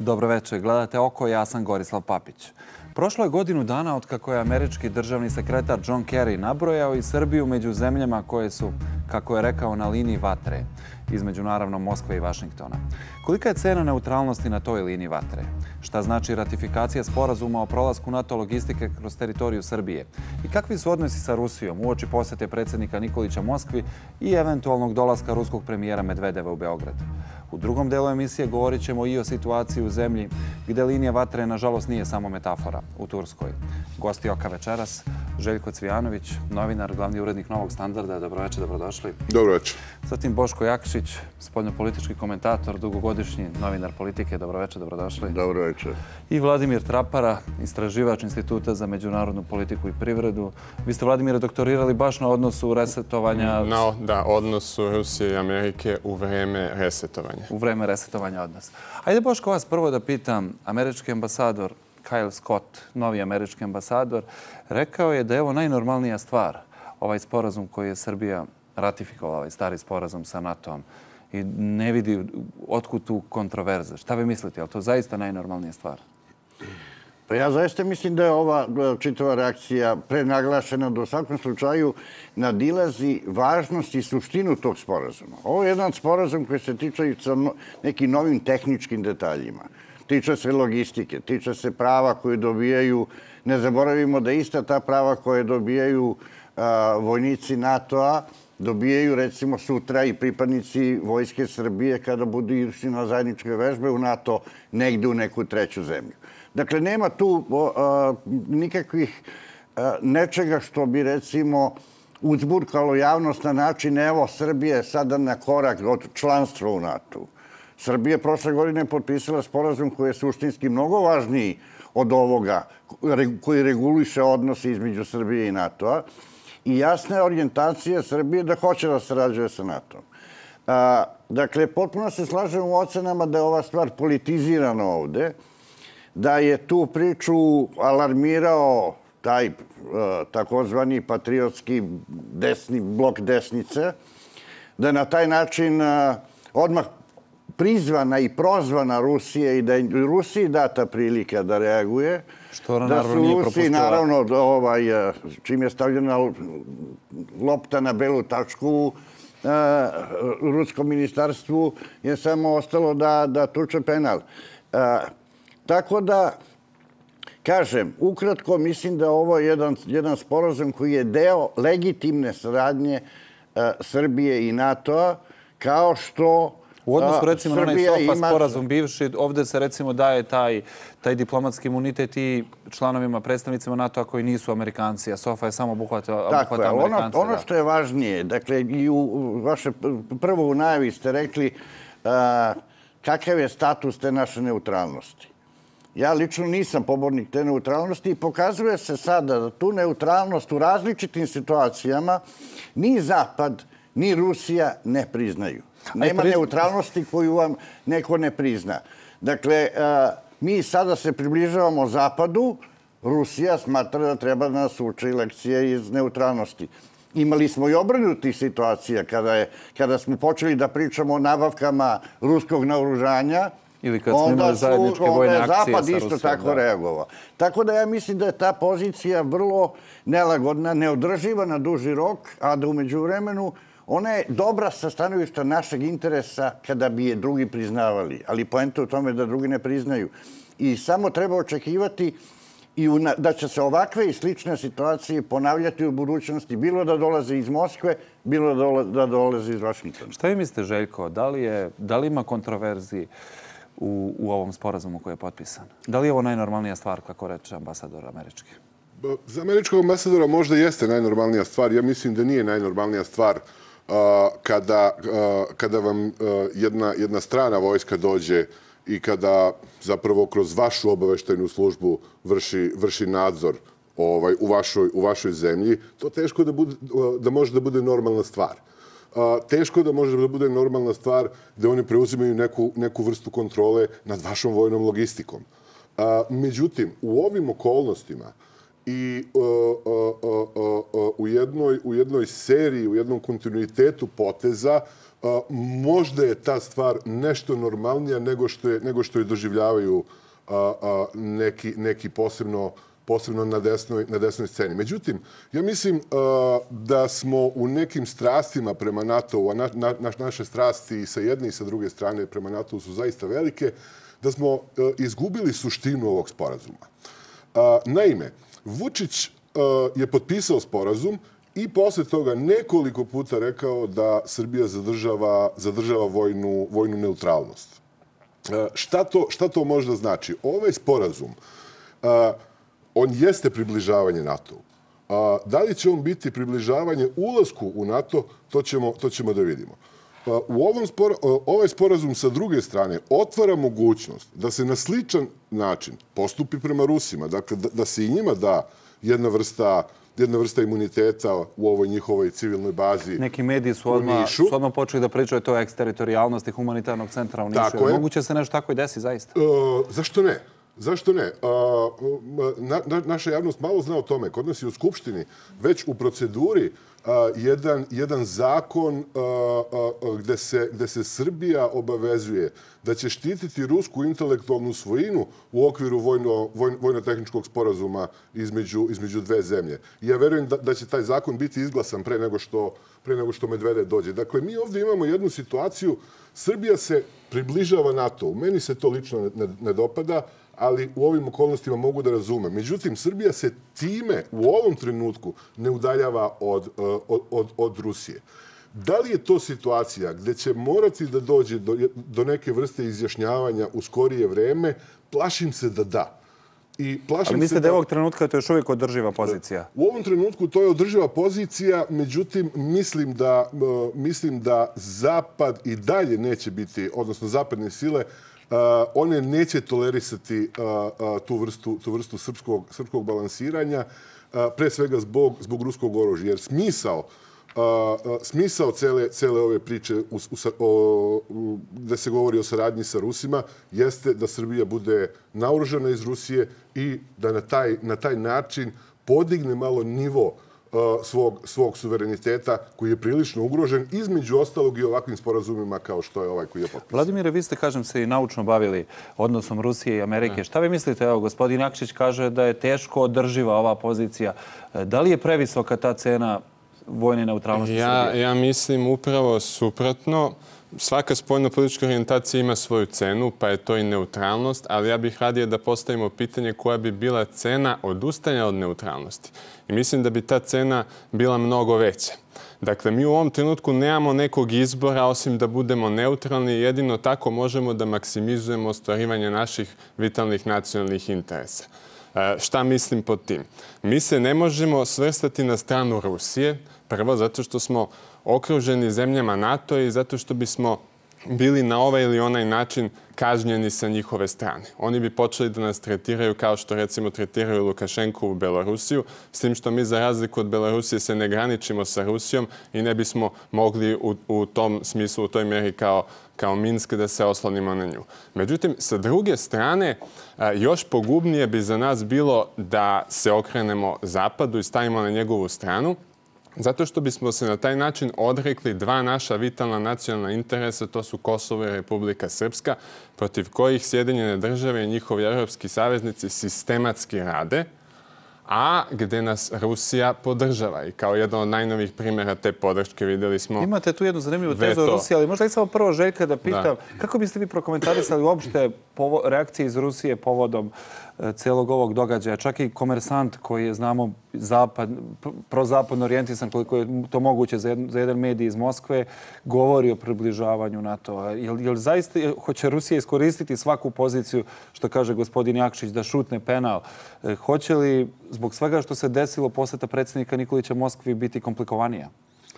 Dobro večer. Gledate Oko, ja sam Gorislav Papić. Prošlo je godinu dana od kako je američki državni sekretar John Kerry nabrojao i Srbiju među zemljama koje su, kako je rekao, na liniji vatre, između naravno Moskve i Vašingtona. Kolika je cena neutralnosti na toj liniji vatre? Šta znači ratifikacija sporazuma o prolasku NATO logistike kroz teritoriju Srbije? I kakvi su odnosi sa Rusijom uoči posete predsjednika Nikolića Moskvi i eventualnog dolaska ruskog premijera Medvedeva u Beograd? U drugom delu emisije govorit ćemo i o situaciji u zemlji gdje linija vatre, nažalost, nije samo metafora, u Turskoj. Gosti Oka večeras, Željko Cvijanović, novinar, glavni urednik Novog standarda. Dobroveče, dobrodošli. Dobroveče. Zatim Boško Jakšić, spoljnopolitički komentator, dugogodišnji novinar politike. Dobroveče, dobrodošli. Dobroveče. I Vladimir Trapara, istraživač Instituta za međunarodnu politiku i privredu. Vi ste, Vladimire, doktorirali baš na odnosu resetovanja... Da, odnosu Rusije i Amerike u vreme resetovanja. U vreme resetovanja odnosa. Ajde, Boško, vas prvo da pitam. Američki ambasador Kyle Scott, novi američki ambasador, rekao je da je ovo najnormalnija stvar, ovaj sporazum koji je Srbija ratifikovala, ovaj stari sporazum sa NATO-om, i ne vidi otkud tu kontroverze. Šta vi mislite? Je li to zaista najnormalnija stvar? Pa ja zaista mislim da je ova čitava reakcija prenaglašena, da u svakom slučaju nadilazi važnost i suštinu tog sporazuma. Ovo je jedan sporazum koji se tiče sa nekim novim tehničkim detaljima. Tiče se logistike, tiče se prava koje dobijaju, ne zaboravimo da ista ta prava koje dobijaju vojnici NATO-a, dobijaju recimo sutra i pripadnici Vojske Srbije kada budu išli na zajedničke vežbe u NATO negde u neku treću zemlju. Dakle, nema tu nikakvih nečega što bi recimo uzburkalo javnost na način evo Srbije sada na korak od članstva u NATO-u. Srbija prošle godine potpisala sporazum koji je suštinski mnogo važniji od ovoga, koji reguliše odnose između Srbije i NATO-a. I jasna je orijentacija Srbije da hoće da sarađuje sa NATO-om. Dakle, potpuno se slažem u ocenama da je ova stvar politizirana ovde, da je tu priču alarmirao taj takozvani patriotski blok desnice, da je na taj način odmah prizvana i prozvana Rusija i da je Rusiji data prilika da reaguje. Što ona naravno nije propustila. Naravno, čim je stavljena lopta na belu tačku, ruskom ministarstvu je samo ostalo da tuče penal. Tako da, kažem, ukratko mislim da ovo je jedan sporazum koji je deo legitimne saradnje Srbije i NATO-a, kao što u odnosu, recimo, na onaj SOFA sporazum bivši, ovdje se, recimo, daje taj diplomatski imunitet i članovima, predstavnicima NATO-a koji nisu Amerikanci, a SOFA je samo obuhvata Amerikanci. Ono što je važnije, dakle, i u vaše prvo u najavi ste rekli kakav je status te naše neutralnosti. Ja lično nisam pobornik te neutralnosti i pokazuje se sada da tu neutralnost u različitim situacijama ni Zapad, ni Rusija ne priznaju. Nema neutralnosti koju vam neko ne prizna. Dakle, mi sada se približavamo Zapadu, Rusija smatra da treba da nas uči lekcije iz neutralnosti. Imali smo i obrnutih situacija kada smo počeli da pričamo o nabavkama ruskog naoružanja, ili kad smo imali zajedničke vojne akcije sa Rusijom. Zapad isto tako reagovao. Tako da ja mislim da je ta pozicija vrlo nelagodna, neodrživa na duži rok, a da umeđu vremenu ona je dobra sa stanovišta našeg interesa kada bi je drugi priznavali, ali poenta u tome da drugi ne priznaju. I samo treba očekivati da će se ovakve i slične situacije ponavljati u budućnosti, bilo da dolaze iz Moskve, bilo da dolaze iz Vašingtona. Šta vi mislite, Željko, da li ima kontroverziji u ovom sporazumu koji je potpisan? Da li je ovo najnormalnija stvar, kako reče ambasador američki? Za američkog ambasadora možda jeste najnormalnija stvar. Ja mislim da nije najnormalnija stvar kada vam jedna strana vojska dođe i kada zapravo kroz vašu obaveštajnu službu vrši nadzor u vašoj zemlji, to teško da može da bude normalna stvar. Teško da može da bude normalna stvar da oni preuzimaju neku vrstu kontrole nad vašom vojnom logistikom. Međutim, u ovim okolnostima i u jednoj seriji, u jednom kontinuitetu poteza možda je ta stvar nešto normalnija nego što je doživljavaju neki posebno na desnoj sceni. Međutim, ja mislim da smo u nekim strastima prema NATO-u, a naše strasti sa jedne i sa druge strane prema NATO-u su zaista velike, da smo izgubili suštinu ovog sporazuma. Naime, Vučić je potpisao sporazum i posle toga nekoliko puta rekao da Srbija zadržava vojnu neutralnost. Šta to možda znači? Ovaj sporazum, on jeste približavanje NATO-u. Da li će on biti približavanje ulasku u NATO, to ćemo da vidimo. Ovaj sporazum sa druge strane otvara mogućnost da se na sličan način postupi prema Rusima, dakle da se i njima da jedna vrsta imuniteta u ovoj njihovoj civilnoj bazi. Neki mediji su odmah počeli da pričaju to o eksteritorijalnosti humanitarnog centra u Nišu. Moguće se nešto tako i desi, zaista? Zašto ne? Zašto ne? Naša javnost malo zna o tome. Kod nas je u Skupštini već u proceduri jedan zakon gde se Srbija obavezuje da će štititi rusku intelektualnu svojinu u okviru vojno-tehničkog sporazuma između dve zemlje. Ja verujem da će taj zakon biti izglasan pre nego što Medvedev dođe. Dakle, mi ovdje imamo jednu situaciju. Srbija se približava NATO-u. Meni se to lično ne dopada, ali u ovim okolnostima mogu da razumem. Međutim, Srbija se time u ovom trenutku ne udaljava od Rusije. Da li je to situacija gde će morati da dođe do neke vrste izjašnjavanja u skorije vreme? Plašim se da da. Ali mislite da je ovog trenutka to još uvijek održiva pozicija? U ovom trenutku to je održiva pozicija, međutim, mislim da Zapad i dalje neće biti, odnosno zapadne sile, one neće tolerisati tu vrstu srpskog balansiranja, pre svega zbog ruskog oružja. Jer smisao cele ove priče gde se govori o saradnji sa Rusima jeste da Srbija bude naoružana iz Rusije i da na taj način podigne malo nivo svog suvereniteta koji je prilično ugrožen, između ostalog i ovakvim sporazumima kao što je ovaj koji je potpisan. Vladimire, vi ste, kažem, se i naučno bavili odnosom Rusije i Amerike. Šta vi mislite? Evo, gospodin Jakšić kaže da je teško održiva ova pozicija. Da li je previsoka ta cena vojne neutralnosti Srbije? Ja mislim upravo suprotno. Svaka spoljno-politička orijentacija ima svoju cenu, pa je to i neutralnost, ali ja bih radije da postavimo pitanje koja bi bila cena odustajanja od neutralnosti. I mislim da bi ta cena bila mnogo veća. Dakle, mi u ovom trenutku nemamo nekog izbora osim da budemo neutralni i jedino tako možemo da maksimizujemo ostvarivanje naših vitalnih nacionalnih interesa. Šta mislim pod tim? Mi se ne možemo svrstati na stranu Rusije, prvo zato što smo okruženi zemljama NATO i zato što bismo bili na ovaj ili onaj način kažnjeni sa njihove strane. Oni bi počeli da nas tretiraju kao što recimo tretiraju Lukašenku u Belorusiju, s tim što mi za razliku od Belorusije se ne graničimo sa Rusijom i ne bismo mogli u tom smislu, u toj mjeri kao Minsk da se oslonimo na nju. Međutim, sa druge strane, još pogubnije bi za nas bilo da se okrenemo Zapadu i stavimo na njegovu stranu, zato što bismo se na taj način odrekli dva naša vitalna nacionalna interesa, to su Kosovo i Republika Srpska, protiv kojih Sjedinjene države i njihovi evropski saveznici sistematski rade, a gde nas Rusija podržava. I kao jedan od najnovijih primjera te podrške vidjeli smo... Imate tu jednu zanimljivu tezu o Rusiji, ali možda i samo prvo Željka da pitam, kako biste vi prokomentarisali uopšte reakcije iz Rusije povodom celog ovog događaja? Čak i Komersant koji je, znamo, prozapadno orijentisan, koliko je to moguće za jedan medij iz Moskve, govori o približavanju NATO-a. Jel zaista hoće Rusija iskoristiti svaku poziciju, što kaže gospodin Jakšić, da šutne penal? Hoće li zbog svega što se desilo poseta predsjednika Nikolića Moskvi biti komplikovanija?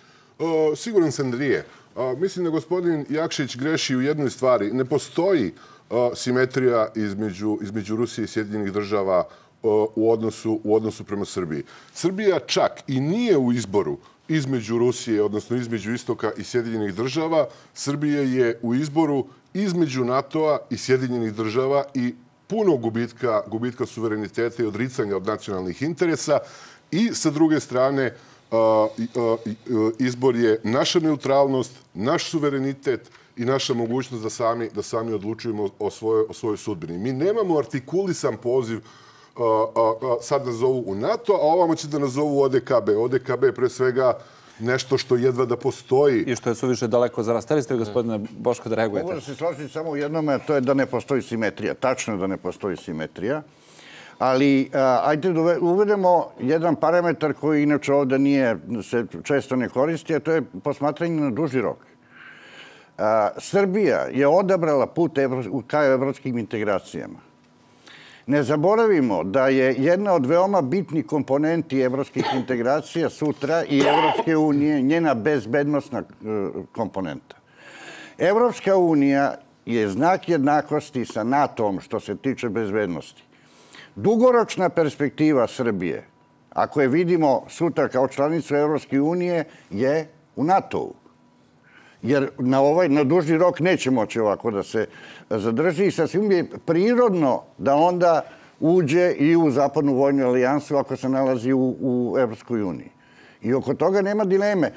Siguran sam da nije. Mislim da gospodin Jakšić greši u jednoj stvari. Ne postoji simetrija između Rusije i Sjedinjenih država u odnosu prema Srbiji. Srbija čak i nije u izboru između Rusije, odnosno između Istoka i Sjedinjenih država. Srbija je u izboru između NATO-a i Sjedinjenih država i puno gubitka suvereniteta i odricanja od nacionalnih interesa. I sa druge strane, izbor je naša neutralnost, naš suverenitet i naša mogućnost da sami odlučujemo o svojoj sudbini. Mi nemamo artikulisan poziv sad nas zovu u NATO, a ovamo će da nas zovu ODKB. ODKB je pre svega nešto što jedva da postoji. I što je suviše daleko za nas. Hteli ste vi, gospodine Boško, da reagujete? Mogu da se složiti samo u jednome, a to je da ne postoji simetrija. Tačno je da ne postoji simetrija. Ali ajde da uvedemo jedan parametar koji inače ovde se često ne koristi, a to je posmatranje na duži rok. Srbija je odabrala put ka evropskim integracijama. Ne zaboravimo da je jedna od veoma bitnih komponenti evropskih integracija sutra i Evropske unije njena bezbednosna komponenta. Evropska unija je znak jednakosti sa NATO-om što se tiče bezbednosti. Dugoročna perspektiva Srbije, ako je vidimo sutra kao članicu Evropske unije, je u NATO-u. Jer na duži rok neće moći ovako da se zadrži i sasvim je prirodno da onda uđe i u zapadnu vojnu alijansu ako se nalazi u Evropskoj uniji. I oko toga nema dileme.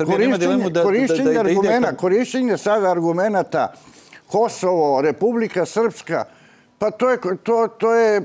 Korišćenje sada argumenta Kosovo, Republika Srpska, pa to je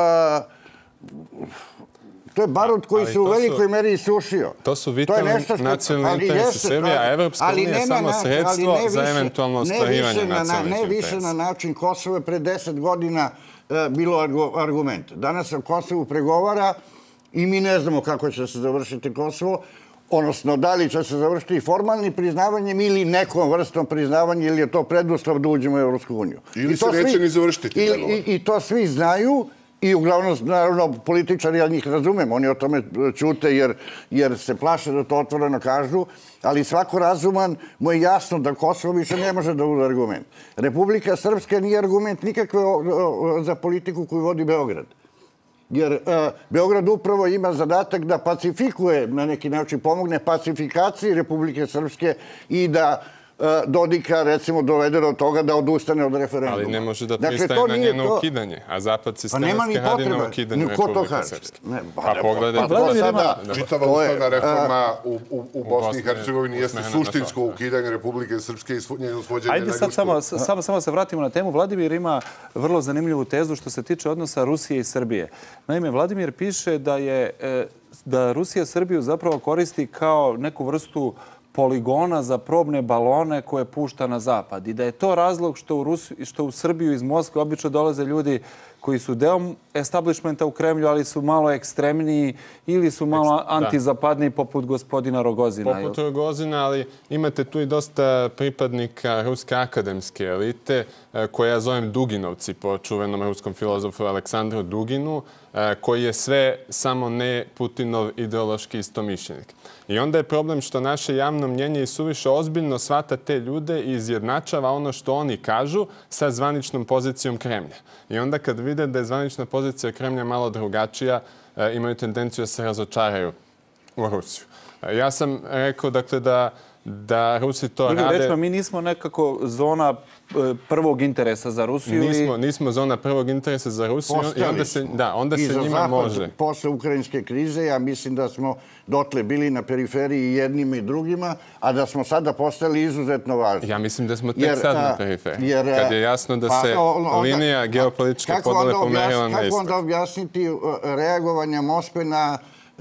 barut koji se u velikoj meri isušio. To su vitalni nacionalni interesi Srbije, a Evropska unija je samo sredstvo za eventualno ostvarivanje nacionalnih interesa. Ne više na način Kosovo je pre 10 godina bilo argument. Danas se o Kosovu pregovara i mi ne znamo kako će se završiti Kosovo, odnosno da li će se završiti formalnim priznavanjem ili nekom vrstom priznavanja ili je to preduslov da uđemo u Evropsku uniju. Ili se neće ni završiti. I to svi znaju. I uglavnom, naravno, političari, ja njih razumem, oni o tome ćute jer se plaše da to otvoreno kažu, ali svako razuman mu je jasno da Kosovo više ne može da bude argument. Republika Srpska nije argument nikakve za politiku koju vodi Beograd. Jer Beograd upravo ima zadatak da pacifikuje, na neki način pomogne pacifikaciji Republike Srpske i da Dodika, recimo, dovede do toga da odustane od referenduma. Ali ne može da pristaje na njeno ukidanje, a Zapad sistematski radi na ukidanju Republike Srpske. Pa pogledajte. Čitava ustavna reforma u Bosni i Hercegovini jeste suštinsko ukidanje Republike Srpske i njeno svođenje na Ajde sad samo se vratimo na temu. Vladimir ima vrlo zanimljivu tezu što se tiče odnosa Rusije i Srbije. Naime, Vladimir piše da Rusija Srbiju zapravo koristi kao neku vrstu poligona za probne balone koje pušta na zapad i da je to razlog što u Srbiju iz Moskve obično dolaze ljudi koji su deo establishmenta u Kremlju, ali su malo ekstremniji ili su malo antizapadniji poput gospodina Rogozina. Poput Rogozina, ali imate tu i dosta pripadnika ruske akademske elite, koje ja zovem Duginovci po čuvenom ruskom filozofu Aleksandru Duginu, koji je sve samo ne Putinov ideološki istomišljenik. I onda je problem što naše javno mnjenje i suviše ozbiljno shvata te ljude i izjednačava ono što oni kažu sa zvaničnom pozicijom Kremlja. I onda kad vide da je zvanična pozicija Kremlja malo drugačija, imaju tendenciju da se razočaraju u Rusiju. Ja sam rekao dakle da Rusi to rade... Drugim rečima, mi nismo nekako zona prvog interesa za Rusiju. Nismo zona prvog interesa za Rusiju i onda se njima može. Posle ukrajinske krize, ja mislim da smo dotle bili na periferiji jednima i drugima, a da smo sada postali izuzetno važni. Ja mislim da smo tek sad na periferiji. Kad je jasno da se linija geopolitičke podele pomerila na isto. Kako onda objasniti reagovanja Moskve na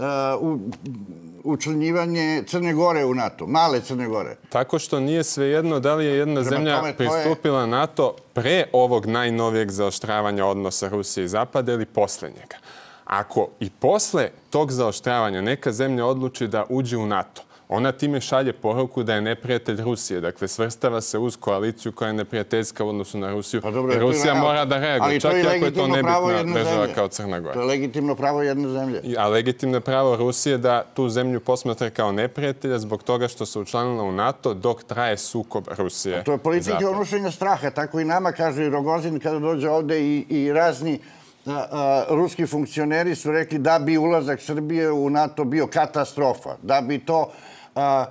učlanjivanje Crne Gore u NATO, male Crne Gore? Tako što nije svejedno da li je jedna zemlja pristupila NATO pre ovog najnovijeg zaoštravanja odnosa Rusije i Zapada ili posle njega. Ako i posle tog zaoštravanja neka zemlja odluči da uđe u NATO, ona time šalje poruku da je neprijatelj Rusije. Dakle, svrstava se uz koaliciju koja je neprijateljska u odnosu na Rusiju. I Rusija mora da reaguje, čak i ako je to nebitna država kao Crna Gora. To je legitimno pravo jedne zemlje. A legitimno pravo Rusije da tu zemlju posmatra kao neprijatelja zbog toga što se učlanila u NATO dok traje sukob Rusije. To je politika unošenja straha. Tako i nama kaže Rogozin kada dođe ovde i razni ruski funkcioneri su rekli da bi ulazak Srbije u NATO bio katastrofa. Da bi to...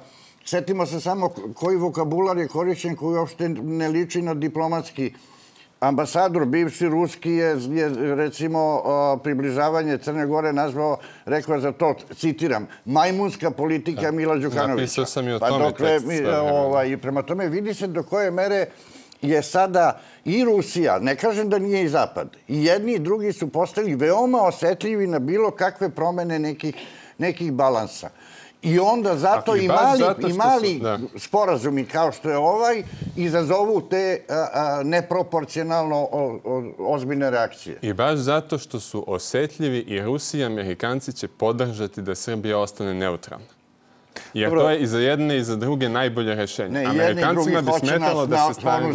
Sjetimo se samo koji vokabular je korišćen koji uopšte ne liči na diplomatski ambasador bivši ruski je recimo približavanje Crne Gore nazvao, rekao za to, citiram, majmunska politika Mila Đukanovića. Napisao sam i o tome tekst. I prema tome vidi se do koje mere je sada i Rusija, ne kažem da nije i Zapad, i jedni i drugi su postali veoma osetljivi na bilo kakve promene nekih balansa. I onda zato i mali sporazumi kao što je ovaj izazovu te neproporcionalno ozbiljne reakcije. I baš zato što su osetljivi i Rusi i Amerikanci će podržati da Srbija ostane neutralna. Jer to je i za jedne i za druge najbolje rešenje. Amerikancima bi smetalo da se stavimo...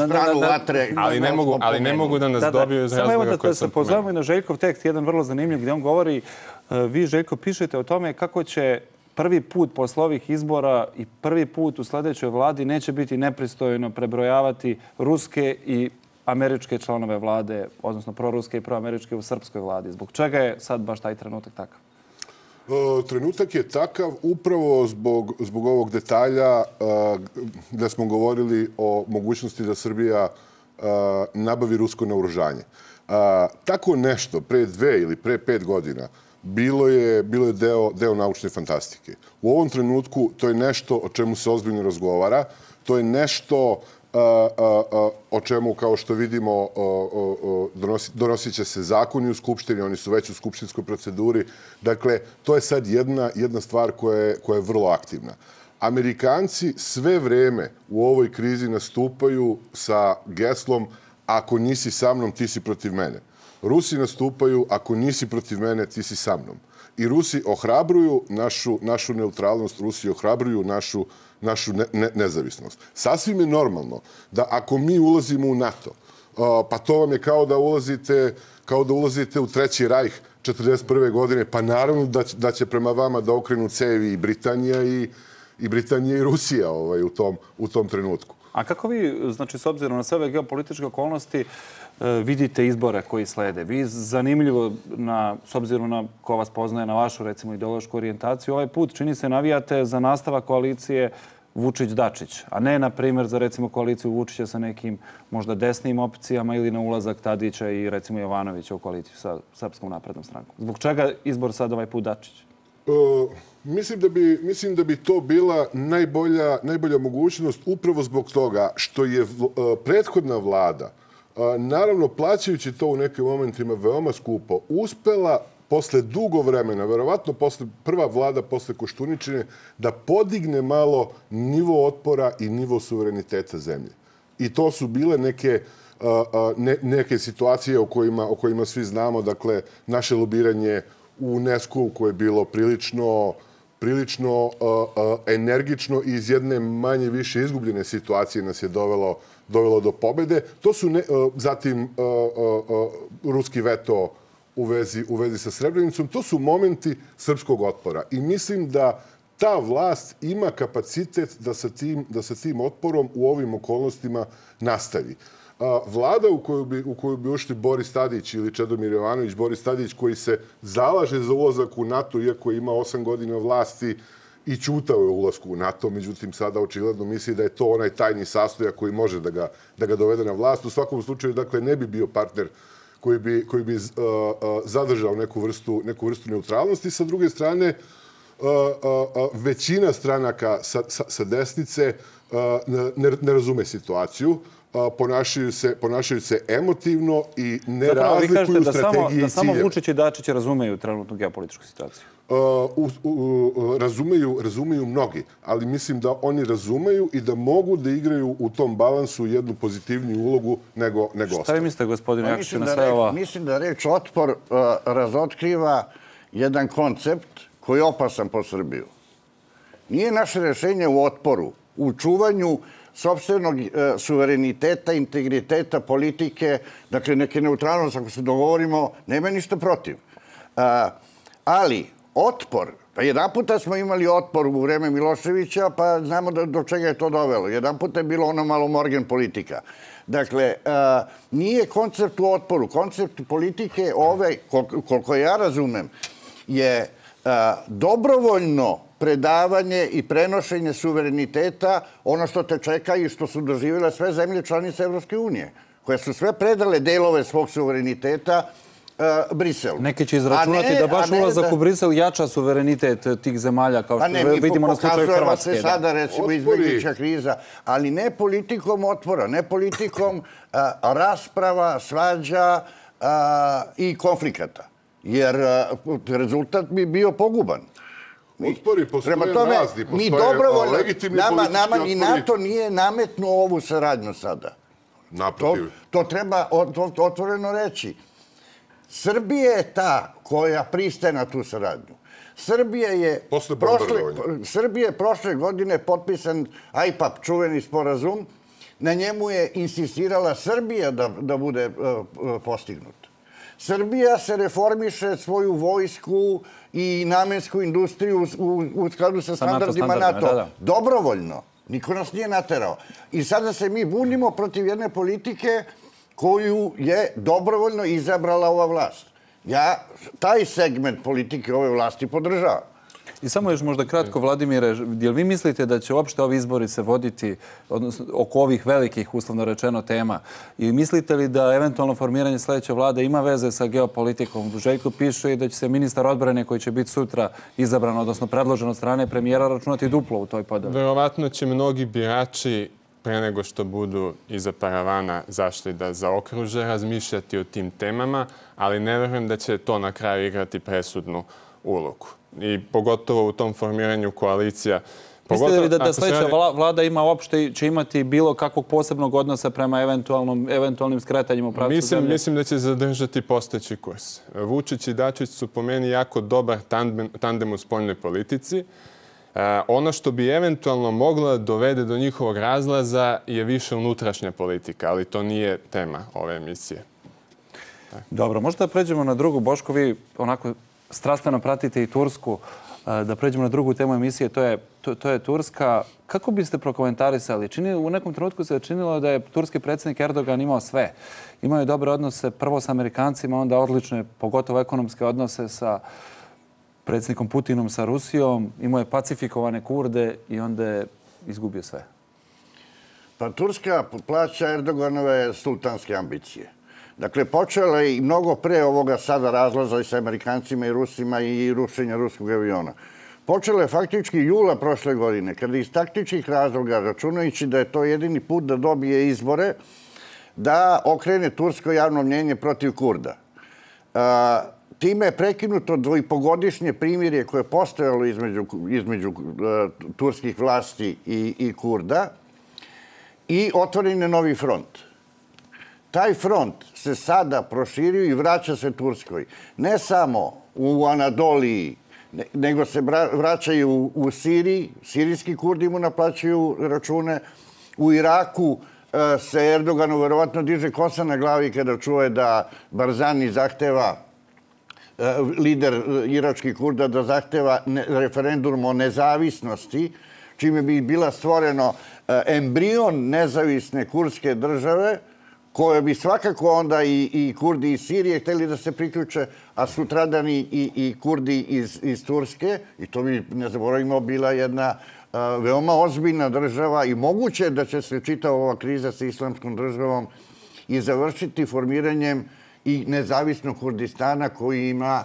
Ali ne mogu da nas dobiju iz razloga koje sam pomenuo. Pozovemo i na Željkov tekst, jedan vrlo zanimljiv, gdje on govori, vi, Željko, pišete o tome kako će prvi put posle ovih izbora i prvi put u sljedećoj vladi neće biti nepristojno prebrojavati ruske i američke članove vlade, odnosno proruske i proameričke u srpskoj vladi. Zbog čega je sad baš taj trenutak takav? Trenutak je takav upravo zbog ovog detalja da smo govorili o mogućnosti da Srbija nabavi rusko naoružanje. Tako nešto pre 2 ili pre 5 godina bilo je deo naučne fantastike. U ovom trenutku to je nešto o čemu se ozbiljno razgovara. To je nešto o čemu, kao što vidimo, donosit će se zakoni u Skupštini, oni su već u skupštinskoj proceduri. Dakle, to je sad jedna stvar koja je vrlo aktivna. Amerikanci sve vreme u ovoj krizi nastupaju sa geslom ako nisi sa mnom, ti si protiv mene. Rusi nastupaju ako nisi protiv mene, ti si sa mnom. I Rusi ohrabruju našu neutralnost, Rusi ohrabruju našu nezavisnost. Sasvim je normalno da ako mi ulazimo u NATO, pa to vam je kao da ulazite u Treći rajh 1941. godine, pa naravno da će prema vama da okrenu cevi i Britanija i Rusija u tom trenutku. A kako vi, znači, s obzirom na sve ove geopolitičke okolnosti, vidite izbore koji slede? Vi zanimljivo, s obzirom na ko vas poznaje, na vašu, recimo, ideološku orijentaciju, ovaj put, čini se, navijate za nastavak koalicije Vučić-Dačić, a ne, na primjer, za, recimo, koaliciju Vučića sa nekim možda desnim opcijama ili na ulazak Tadića i, recimo, Jovanovića u koaliciju sa Srpskom naprednom strankom. Zbog čega izbor sad ovaj put Dačić? Mislim da bi to bila najbolja mogućnost upravo zbog toga što je prethodna vlada, naravno plaćajući to u nekim momentima veoma skupo, uspela posle dugo vremena, verovatno prva vlada posle Koštuničine, da podigne malo nivo otpora i nivo suvereniteta zemlje. I to su bile neke situacije o kojima svi znamo, dakle, naše lobiranje u UNESCO koje je bilo prilično energično i iz jedne manje više izgubljene situacije nas je dovelo do pobede. To su zatim ruski veto u vezi sa Srebrenicom. To su momenti srpskog otpora. I mislim da ta vlast ima kapacitet da sa tim otporom u ovim okolnostima nastavi. Vlada u koju bi ušli Boris Tadić ili Čedomir Jovanović, Boris Tadić koji se zalaže za ulazak u NATO, iako ima 8 godina vlasti i ćutao je u ulasku u NATO, međutim sada očigledno misli da je to onaj tajni sastojak koji može da ga dovede na vlast. U svakom slučaju, dakle, ne bi bio partner koji bi zadržao neku vrstu neutralnosti. Sa druge strane, većina stranaka sa desnice ne razume situaciju. Ponašaju se emotivno i ne razlikuju strategije i ciljeve. Da samo Vučić i Dačić razumeju trenutnu geopolitičku situaciju? Razumeju mnogi, ali mislim da oni razumeju i da mogu da igraju u tom balansu jednu pozitivniju ulogu nego ostalo. Šta vi mislite, gospodine Jakšiću, na sve ova... Mislim da reč otpor razotkriva jedan koncept koji je opasan po Srbiju. Nije naše rešenje u otporu, u čuvanju sopstvenog suvereniteta, integriteta, politike, dakle neke neutralnosti, ako se dogovorimo, nema ništa protiv. Ali otpor, pa jedan puta smo imali otpor u vreme Miloševića, pa znamo do čega je to dovelo. Jedan puta je bilo ono malo Morgan politika. Dakle, nije koncept u otporu. Koncept politike ove, koliko ja razumem, je dobrovoljno predavanje i prenošenje suvereniteta, ono što te čeka i što su doživjele sve zemlje članice Evropske unije, koje su sve predale delove svog suvereniteta Briselu. Neki će izračunati da baš ulazak u Brisel jača suverenitet tih zemalja, kao što vidimo na slučaju Hrvatske. Pokazujemo se sada, recimo, izbjeglička kriza, ali ne politikom otpora, ne politikom rasprava, svađa i konflikata. Jer rezultat bi bio poguban. Otpori postoje razni, mi dobrovoljno, nama ni NATO nije nametnuo ovu saradnju sada. Naprotiv. To treba otvoreno reći. Srbija je ta koja pristaje na tu saradnju. Srbija je prošle godine potpisan IPAP, čuveni sporazum. Na njemu je insistirala Srbija da bude postignut. Srbija se reformiše svoju vojsku i namensku industriju u skladu sa standardima NATO. Dobrovoljno. Niko nas nije naterao. I sada se mi bunimo protiv jedne politike koju je dobrovoljno izabrala ova vlast. Ja taj segment politike ove vlasti podržavam. I samo još možda kratko, Vladimire, jel vi mislite da će uopšte ovi izbori se voditi oko ovih velikih, uslovno rečeno, tema? I mislite li da eventualno formiranje sljedeće vlade ima veze sa geopolitikom? Željko piše i da će se ministar odbrane koji će biti sutra izabran, odnosno predložen od strane premijera, računati duplo u toj podeli. Verovatno će mnogi birači pre nego što budu iza paravana zašli da zaokruže, razmišljati o tim temama, ali ne verujem da će to na kraju igrati presudnu ulogu. I pogotovo u tom formiranju koalicija. Mislite li da sljedeća vlada ima uopšte, će imati bilo kakvog posebnog odnosa prema eventualnim skretanjima u pravcu zemlje? Mislim da će zadržati postojeći kurs. Vučić i Dačić su po meni jako dobar tandem u spoljnoj politici. Ono što bi eventualno moglo da dovede do njihovog razlaza je više unutrašnja politika, ali to nije tema ove emisije. Dobro, možda da pređemo na drugu. Boško, vi onako strastveno pratite i Tursku. Da pređemo na drugu temu emisije, to je Turska. Kako biste prokomentarisali? U nekom trenutku se činilo da je turski predsjednik Erdogan imao sve. Imao je dobre odnose prvo sa Amerikancima, onda odlične, pogotovo ekonomske odnose sa predsjednikom Putinom, sa Rusijom. Imao je pacifikovane Kurde i onda je izgubio sve. Pa Turska plaća Erdoganove sultanske ambicije. Dakle, počela je i mnogo pre ovoga sada razlaza i sa Amerikancima i Rusima i rušenja ruskog aviona. Počela je faktički jula prošle godine, kada iz taktičkih razloga, računajući da je to jedini put da dobije izbore, da okrene tursko javno mnjenje protiv Kurda. Time je prekinuto dvojpogodišnje primirje koje je postojalo između turskih vlasti i Kurda i otvoren je novi front. Taj front se sada proširio i vraća se Turskoj. Ne samo u Anadoliji, nego se vraćaju u Siriji. Sirijski Kurdi mu naplaćuju račune. U Iraku se Erdoganu verovatno diže kosa na glavi kada čuje da Barzani zahteva, lider iračkih Kurda, da zahteva referendum o nezavisnosti, čime bi bila stvoreno embrion nezavisne kurdske države, koje bi svakako onda i Kurdi iz Sirije htjeli da se priključe, a sutradani i Kurdi iz Turske. I to bi, ne zaboravimo, bila jedna veoma ozbiljna država i moguće da će se čitava ova kriza sa islamskom državom i završiti formiranjem i nezavisnog Kurdistana koji ima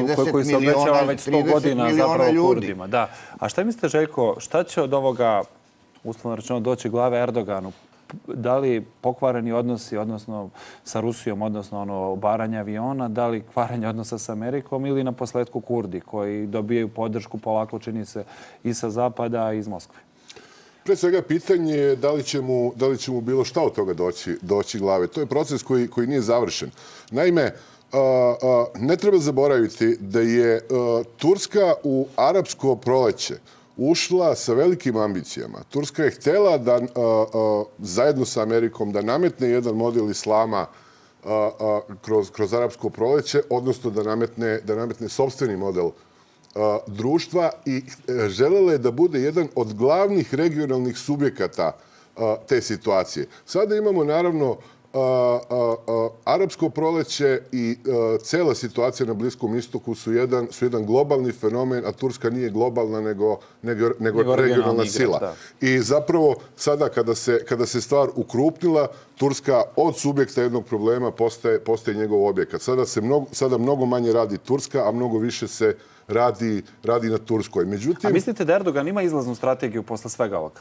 30 miliona ljudi. Da. A šta mislite, Željko, šta će od ovoga, uslovno rečeno, doći glave Erdoganu? Da li pokvareni odnosi, odnosno sa Rusijom, odnosno obaranje aviona, da li kvarenje odnosa sa Amerikom ili na posledku Kurdi koji dobijaju podršku polako, čini se, i sa Zapada i iz Moskve? Pre svega, pitanje je da li će mu bilo šta od toga doći glave. To je proces koji nije završen. Naime, ne treba zaboraviti da je Turska u arapsko proleće ušla sa velikim ambicijama. Turska je htjela da zajedno sa Amerikom da nametne jedan model islama kroz arapsko proleće, odnosno da nametne sopstveni model društva i želela je da bude jedan od glavnih regionalnih subjekata te situacije. Sada imamo naravno arapsko proleće i cela situacija na Bliskom istoku su jedan globalni fenomen, a Turska nije globalna nego regionalna sila. I zapravo sada kada se stvar ukrupnila, Turska od subjekta jednog problema postaje njegov objekat. Sada mnogo manje radi Turska, a mnogo više se radi na Turskoj. A mislite da Erdogan ima izlaznu strategiju posle svega ovoga?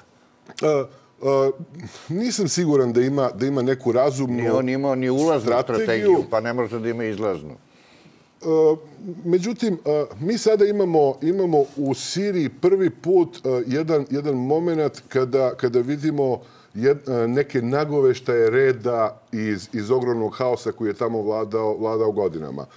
Nisam siguran da ima neku razumnu strategiju. On imao ni ulaznu strategiju, pa ne može da ima izlaznu. Međutim, mi sada imamo u Siriji prvi put jedan moment kada vidimo neke nagoveštaje reda iz ogromnog haosa koji je tamo vladao godinama.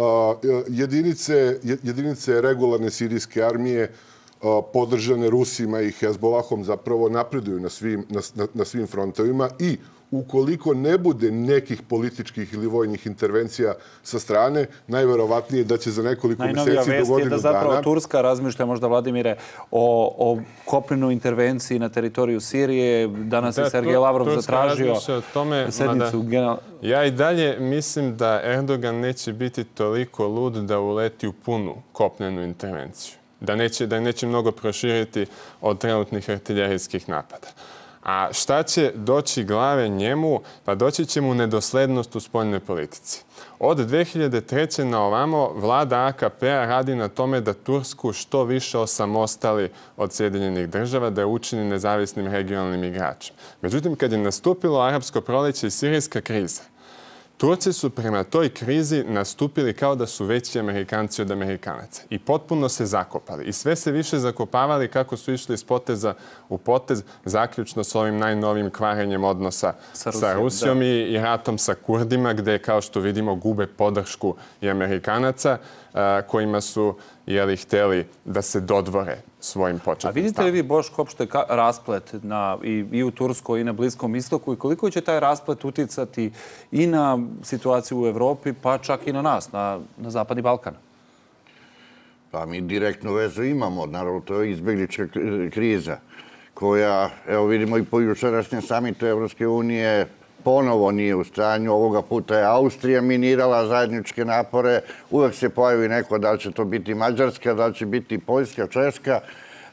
Jedinice regularne sirijske armije podržane Rusima i Hezbolahom zapravo napreduju na svim frontovima i ukoliko ne bude nekih političkih ili vojnih intervencija sa strane, najverovatnije da će za nekoliko mjeseci do godinu dana... Najnovija vest je da zapravo Turska razmišlja, možda Vladimire, o kopnenoj intervenciji na teritoriju Sirije. Danas je Sergej Lavrov zatražio sednicu generala... Ja i dalje mislim da Erdogan neće biti toliko lud da uleti u punu kopnenu intervenciju. Da neće mnogo proširiti od trenutnih artiljerijskih napada. A šta će doći glave njemu? Pa doći će mu nedoslednost u spoljnoj politici. Od 2003. na ovamo vlada AKP-a radi na tome da Tursku što više osamostali od Sjedinjenih država, da je učini nezavisnim regionalnim igračem. Međutim, kad je nastupilo arapsko proleće i sirijska kriza, Turci su prema toj krizi nastupili kao da su veći Amerikanci od Amerikanaca. I potpuno se zakopali. I sve se više zakopavali kako su išli iz poteza u potez, zaključno s ovim najnovim kvarenjem odnosa sa Rusijom i ratom sa Kurdima, gde, kao što vidimo, gube podršku i Amerikanaca, kojima su hteli da se dodvore svojim početnim stavom. A vidite li vi, Boško, opšte rasplet i u Turskoj i na Bliskom istoku i koliko će taj rasplet uticati i na situaciju u Evropi, pa čak i na nas, na Zapadni Balkan? Pa mi direktnu vezu imamo. Naravno, to je izbjeglička kriza koja, evo vidimo i po jučerašnjem samitu Evropske unije, ponovo nije u stanju. Ovoga puta je Austrija minirala zajedničke napore. Uvek se pojavi neko, da li će to biti Mađarska, da li će biti Poljska, Češka.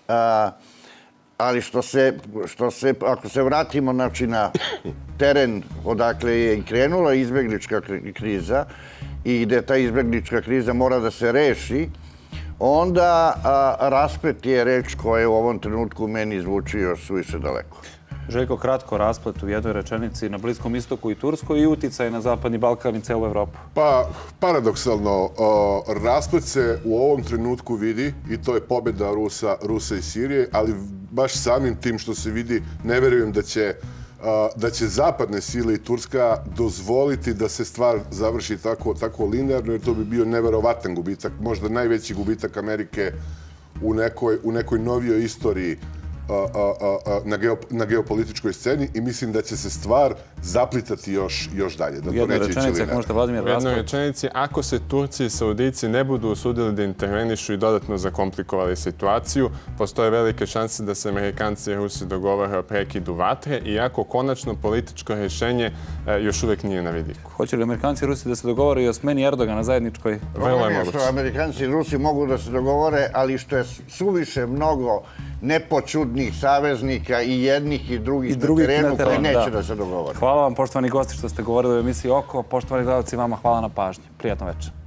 Ali ako se vratimo na teren odakle je i krenula izbjeglička kriza i gde ta izbjeglička kriza mora da se reši, onda rasplet je reč koja u ovom trenutku meni zvuči još suviše daleko. Željko, kratko rasplet u jednoj rečenici na Bliskom istoku i Turskoj i uticaj na Zapadni Balkan i celu Evropu. Pa, paradoksalno, rasplet se u ovom trenutku vidi i to je pobjeda Rusa i Sirije, ali baš samim tim što se vidi, ne verujem da će zapadne sile i Turska dozvoliti da se stvar završi tako linearno, jer to bi bio neverovatan gubitak, možda najveći gubitak Amerike u nekoj novijoj istoriji na geopolitičkoj sceni i mislim da će se stvar zaplitati još dalje. U jednoj rečenici, ako možete, Vladimir, u jednoj rečenici, ako se Turci i Saudici ne budu usudili da intervenišu i dodatno zakomplikovali situaciju, postoje velike šanse da se Amerikanci i Rusi dogovore o prekidu vatre, iako konačno političko rješenje još uvijek nije na vidiku. Hoće li Amerikanci i Rusi da se dogovore i o smeni Erdogana zajedničkoj? Vrlo je moguće. Amerikanci i Rusi mogu da se dogovore, ali što je suviše mnogo nepočudnih saveznika i jednih i drugih na terenu koji neće da se dogovore. Hvala vam, poštovani gosti, što ste govorili u emisiji Oko. Poštovani gledalci, vama hvala na pažnji. Prijatno večer.